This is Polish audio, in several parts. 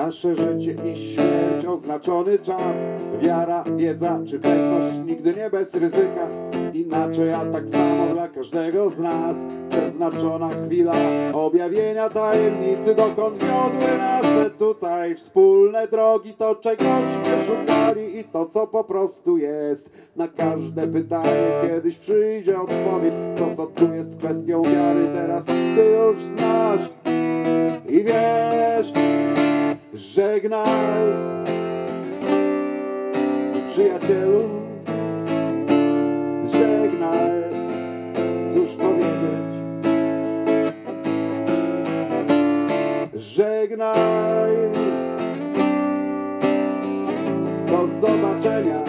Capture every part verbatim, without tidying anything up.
Nasze życie i śmierć, oznaczony czas, wiara, wiedza czy pewność, nigdy nie bez ryzyka. Inaczej, a tak samo dla każdego z nas. Przeznaczona chwila objawienia tajemnicy, dokąd wiodły nasze tutaj wspólne drogi. To czegośmy szukali i to co po prostu jest. Na każde pytanie kiedyś przyjdzie odpowiedź. To co tu jest kwestią wiary, teraz ty już znasz i wiesz. Żegnaj, przyjacielu, żegnaj, cóż powiedzieć. Żegnaj, do zobaczenia.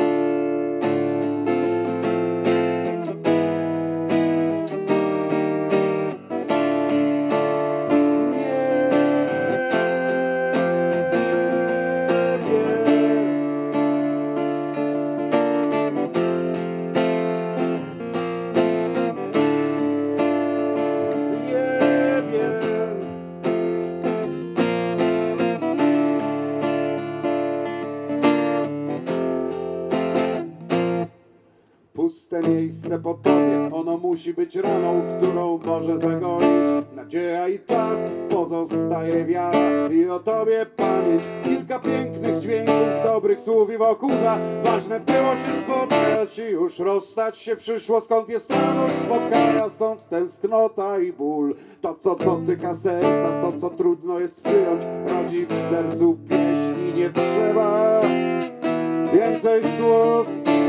Puste miejsce po tobie, ono musi być raną, którą może zagonić nadzieja i czas. Pozostaje wiara i o tobie pamięć. Kilka pięknych dźwięków, dobrych słów i wokół za. Ważne było się spotkać i już rozstać się przyszło. Skąd jest radość spotkania, stąd tęsknota i ból. To co dotyka serca, to co trudno jest przyjąć, rodzi w sercu pieśni. Nie trzeba więcej słów.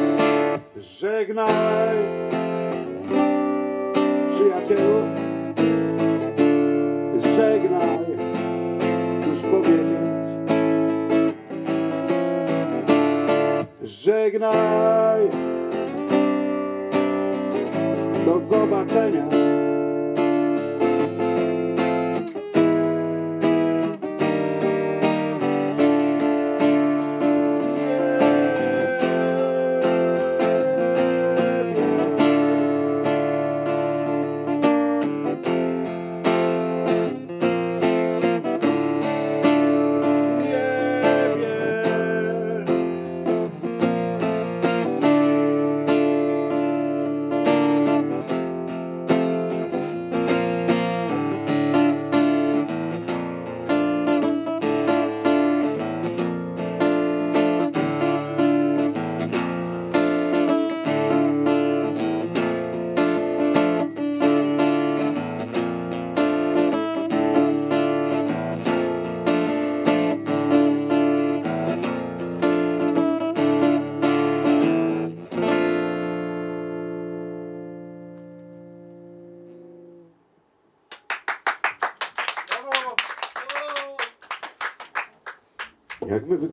Żegnaj, przyjacielu, żegnaj, cóż powiedzieć. Żegnaj, do zobaczenia. Jak my